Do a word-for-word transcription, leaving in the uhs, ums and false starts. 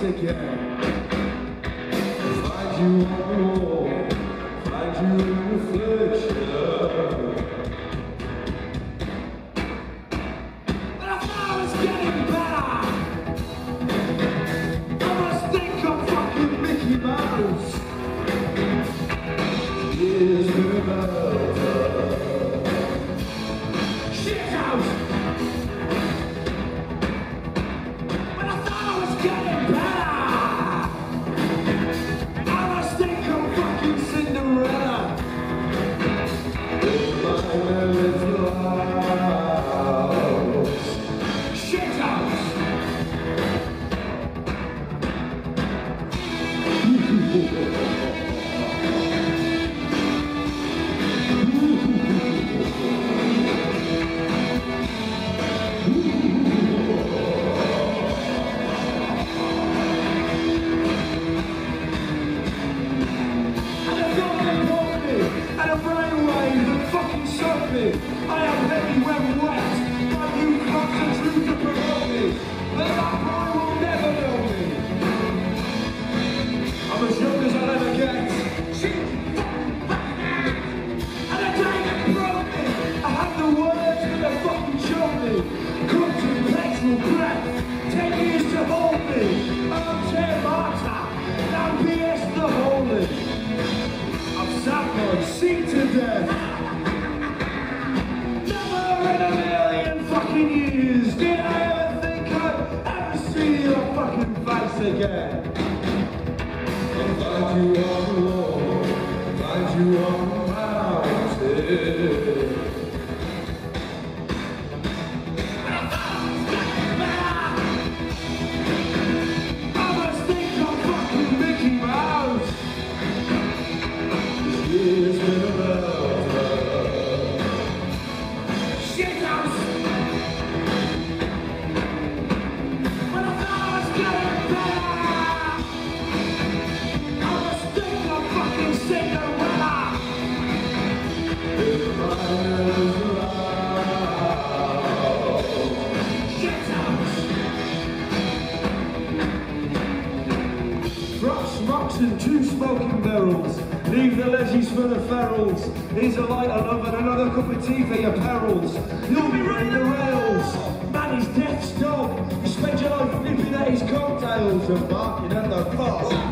again. Find you on the wall, find you in reflection. But I thought I was getting better. I must think I'm fucking Mickey Mouse. Here's the melter. Shit house. But I thought I was getting better. I must think I'm fucking Cinderella. With my melody house. Shit house. I am heavy when wet, my new clubs are true to promote me, but that boy will never know me. I'm as young as I'll ever get. And a day that broke me, I had the words that they fucking showed me. Cuts and petrol breath, ten years to hold me. I'm Jay Marta, and I'm P S the Holy. I'm sat on seat to death. Years. Did I ever think I'd ever see your fucking face again? I'll find you on the wall, find you on the mountain. I must think I'm fucking Mickey Mouse. This year's been a melter. Shit house. Rocks and two smoking barrels. Leave the leggies for the ferals. Here's a lighter love and another cup of tea for your perils. You'll be running the rails. Man, he's death's dog. You spend your life nipping at his coattails and barking at the boss.